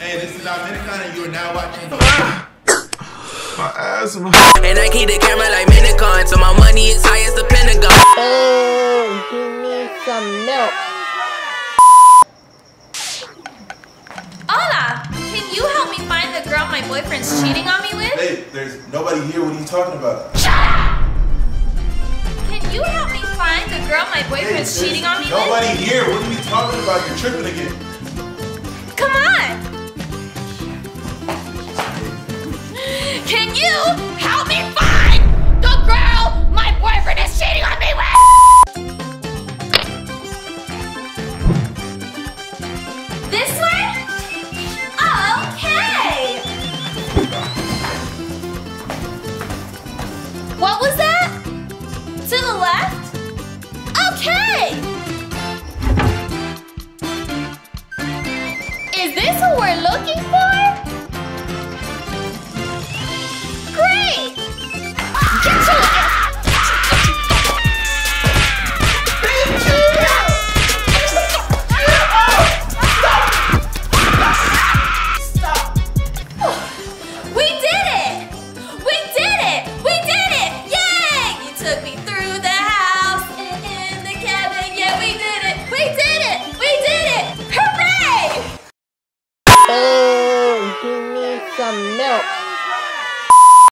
Hey, this is Dominican and you are now watching. My asthma. And I keep the camera like Minicon, so my money is high as the Pentagon. Oh, give me some milk. Hola! Can you help me find the girl my boyfriend's cheating on me with? Hey, there's nobody here. What are you talking about? Shut up! Can you help me find the girl my boyfriend's cheating on me with? Nobody here. What are you talking about? You're tripping again. Come on! Can you help me find the girl my boyfriend is cheating on me with? This way? Okay! What was that? To the left? Okay! Is this who we're looking for?